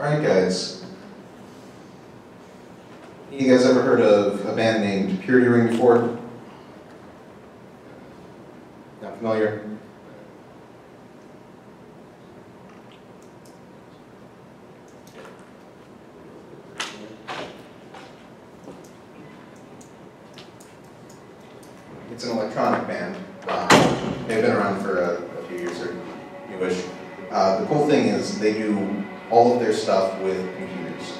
Alright guys, you guys ever heard of a band named Purity Ring before? Not familiar? It's an electronic band. They've been around for a few years or newish. The cool thing is they do all of their stuff with computers.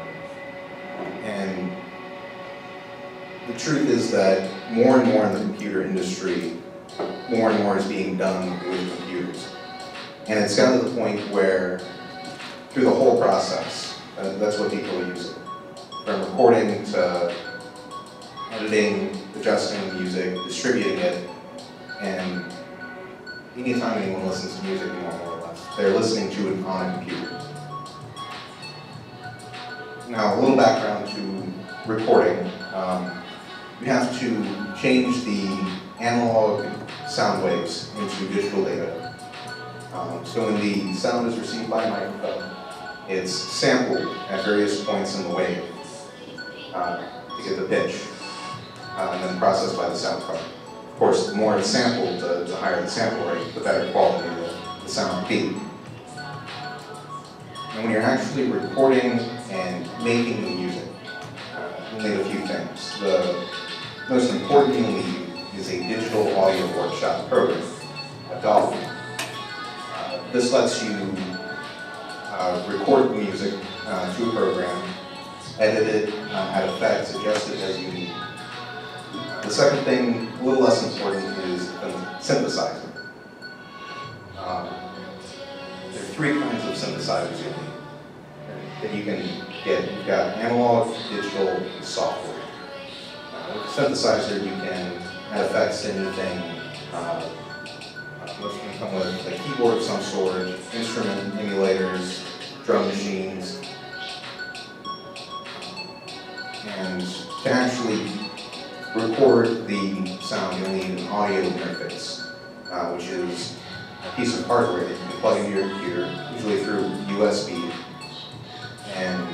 And the truth is that more and more in the computer industry, more and more is being done with computers. And it's gotten to the point where, through the whole process, that's what people are using. From recording to editing, adjusting music, distributing it, and anytime anyone listens to music anymore, more or less, they're listening to it on a computer. Now, a little background to recording. We have to change the analog sound waves into digital data. So when the sound is received by a microphone, it's sampled at various points in the wave to get the pitch, and then processed by the sound card. Of course, the more it's sampled, the higher the sample rate, the better quality the sound will be. And when you're actually recording and making the music, you'll need a few things. The most important you'll need is a digital audio workshop program, a DAW. This lets you record the music to a program, edit it, add effects, adjust it as you need. The second thing, a little less important, is a synthesizer. There are three kinds of synthesizers you need that you can get. You've got analog, digital, and software. With a synthesizer, you can add effects to anything. Most can come with a keyboard of some sort, instrument emulators, drum machines, and to actually record the sound, you'll need an audio interface, which is a piece of hardware that you can plug into your computer, usually through USB, and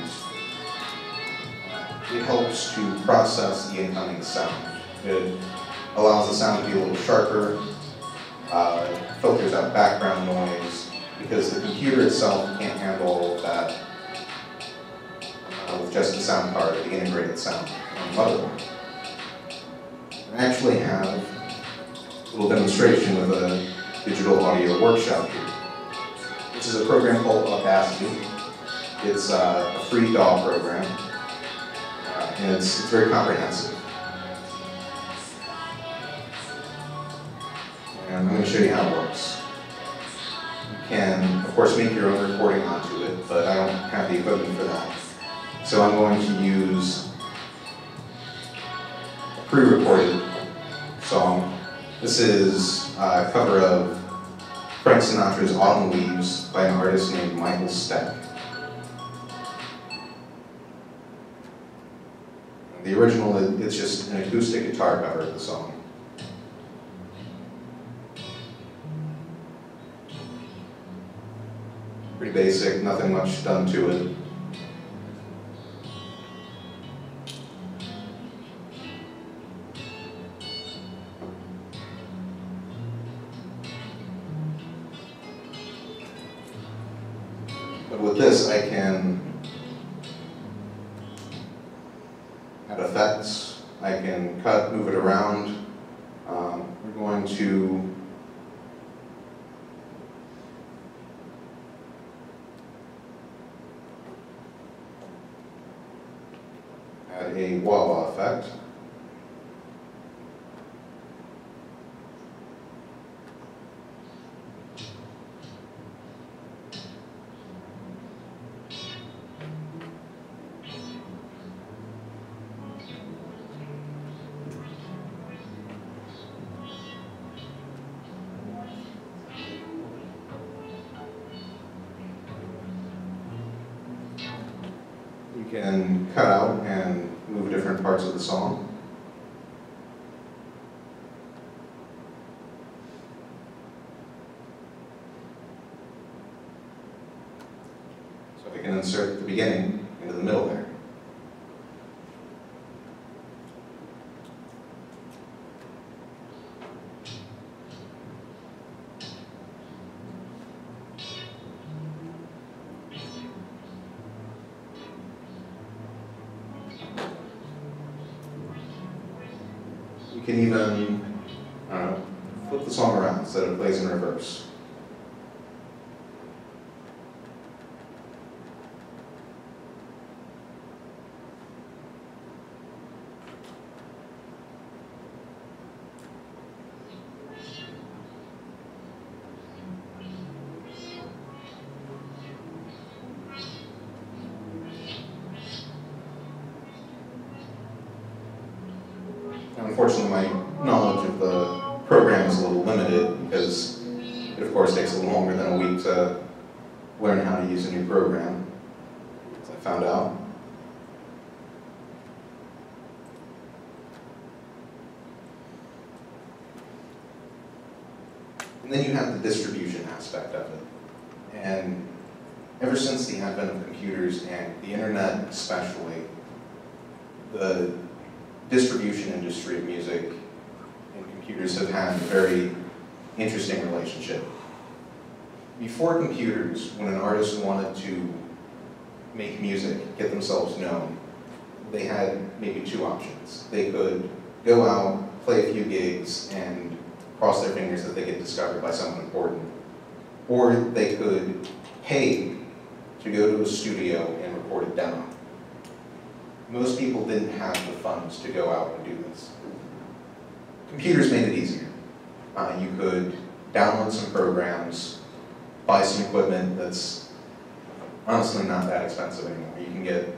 it helps to process the incoming sound. It allows the sound to be a little sharper, filters out background noise, because the computer itself can't handle all of that with just the sound card, the integrated sound on the motherboard. I actually have a little demonstration of a digital audio workshop here. This is a program called Audacity. It's a free DAW program, and it's very comprehensive. And I'm going to show you how it works. You can, of course, make your own recording onto it, but I don't have the equipment for that. So I'm going to use a pre-recorded song. This is a cover of Frank Sinatra's Autumn Leaves by an artist named Michael Steck. The original, it's just an acoustic guitar cover of the song. Pretty basic, nothing much done to it. But with this, I can add effects, I can cut, move it around. We're going to add a wah-wah effect. You can cut out and move different parts of the song. So I I can insert the beginning into the middle there. You can even, I don't know, flip the song around so that it plays in reverse. Unfortunately, my knowledge of the program is a little limited because it, of course, takes a little longer than a week to learn how to use a new program, as I found out. And then you have the distribution aspect of it. And ever since the advent of computers and the internet especially, the distribution industry of music and computers have had a very interesting relationship. Before computers, when an artist wanted to make music, get themselves known, they had maybe two options. They could go out, play a few gigs, and cross their fingers that they get discovered by someone important. Or they could pay to go to a studio and record a demo. Most people didn't have the funds to go out and do this. Computers made it easier. You could download some programs, buy some equipment that's honestly not that expensive anymore. You can get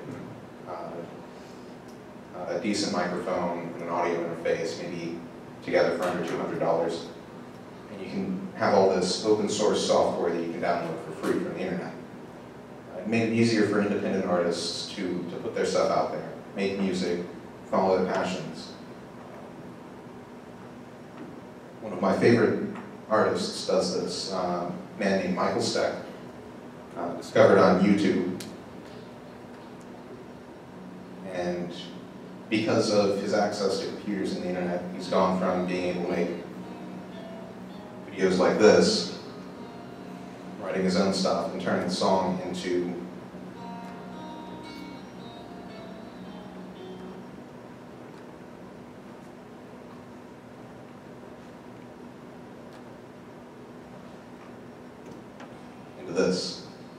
a decent microphone and an audio interface, maybe together for under $200. And you can have all this open source software that you can download for free from the internet. It made it easier for independent artists to put their stuff out there, make music, follow their passions. One of my favorite artists does this, a man named Michael Steck, discovered on YouTube. And because of his access to computers and the internet, he's gone from being able to make videos like this, writing his own stuff, and turning the song into this.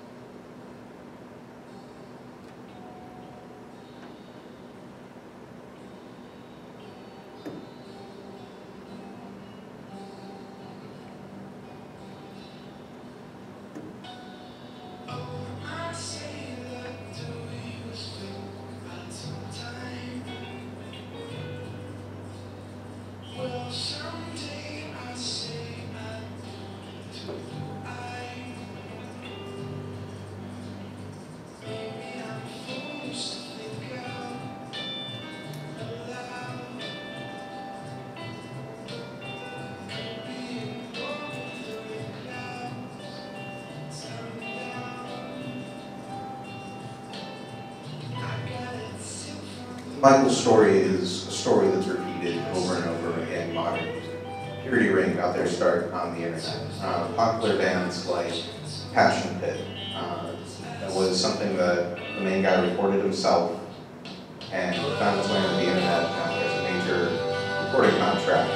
Michael's story is a story that's repeated over and over again in modern music. Purity Ring got their start on the internet. Popular bands like Passion Pit. That was something that the main guy recorded himself and found his way onto the internet and has a major recording contract.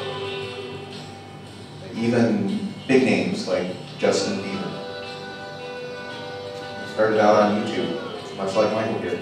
Even big names like Justin Bieber. He started out on YouTube, much like Michael did.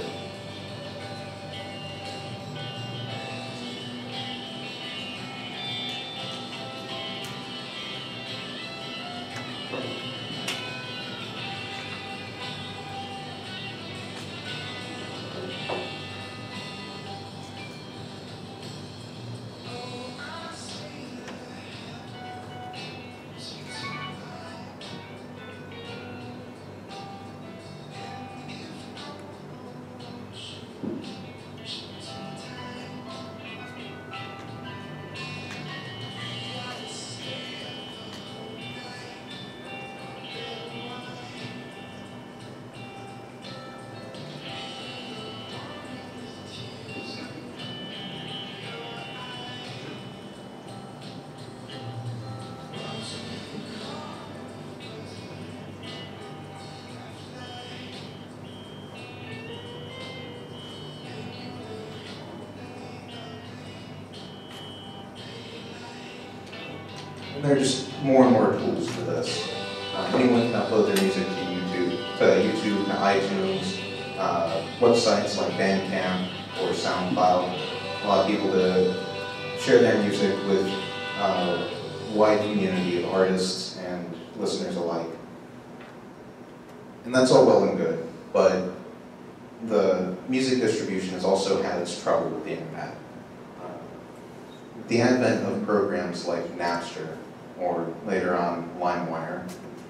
are just more and more tools for this. Anyone can upload their music to iTunes, websites like Bandcamp or SoundCloud allow people to share their music with a wide community of artists and listeners alike. And that's all well and good, but the music distribution has also had its trouble with the internet. With the advent of programs like Napster, or later on LimeWire,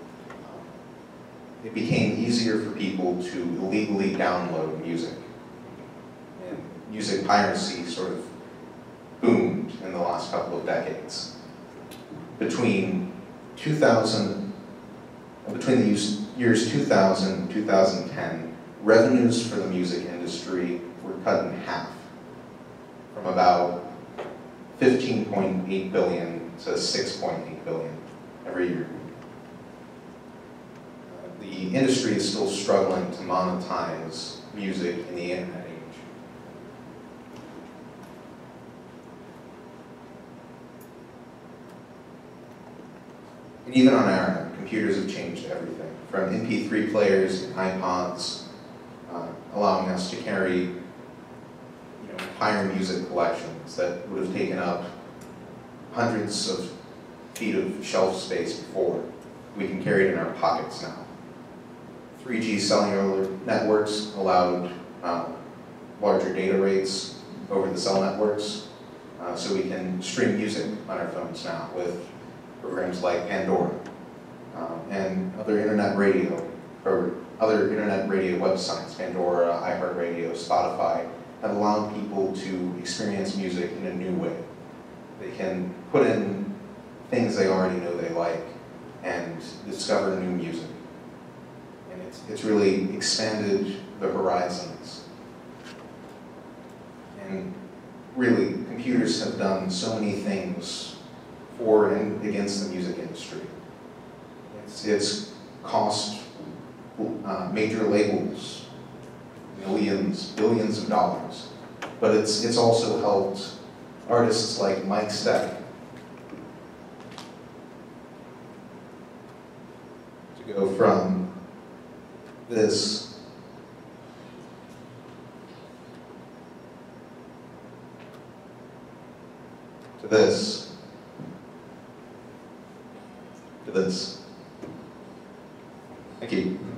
it became easier for people to illegally download music. And music piracy sort of boomed in the last couple of decades. Between the years 2000 and 2010, revenues for the music industry were cut in half, from about $15.8 billion to $6.8 billion every year. The industry is still struggling to monetize music in the internet age. And even on our end, computers have changed everything, from MP3 players and iPods, allowing us to carry entire music collections that would have taken up hundreds of feet of shelf space before. We can carry it in our pockets now. 3G cellular networks allowed larger data rates over the cell networks, so we can stream music on our phones now with programs like Pandora and other internet radio websites, Pandora, iHeartRadio, Spotify, have allowed people to experience music in a new way. They can put in things they already know they like and discover new music. And it's really expanded the horizons. And really, computers have done so many things for and against the music industry. It's cost major labels millions, billions of dollars, but it's also helped artists like Mike Steck to go from this to this to this. Thank you.